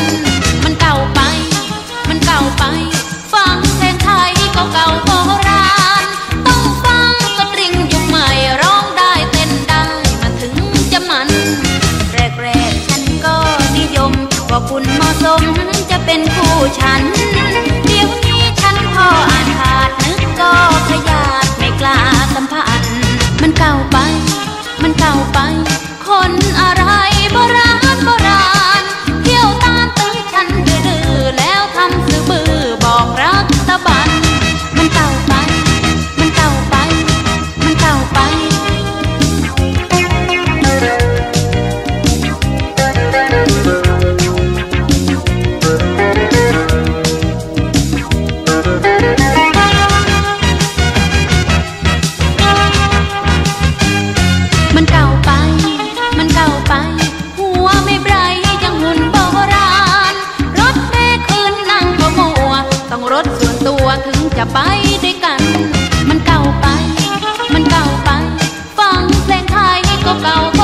มันเก่าไปมันเก่าไปฟังเพลงไทยก็เก่าโบราณต้องฟังสตริงยุคใหม่ร้องได้เต้นได้มันถึงจะมันแรกๆฉันก็นิยมว่าคุณเหมาะสมจะเป็นคู่ฉันเดี๋ยวนี้ฉันพออ่านขาดนึกก็ขยาดไม่กล้าสัมผัสมันเก่าไปมันเก่าไปคนอะไรโบราณโบราณเที่ยวตามตื้อฉันดื้อแล้วทำซื่อบื้อบอกรักตะบันมันเก่าไปมันเก่าไปมันเก่าไปมันเก่าไปมันเก่าไปหัวไม่ไบรยังหุ่นโบราณรถแม่คืนนั่งก็มัวต้องรถส่วนตัวถึงจะไปด้วยกันมันเก่าไปมันเก่าไปฟังเพลงไทยก็เก่าโบ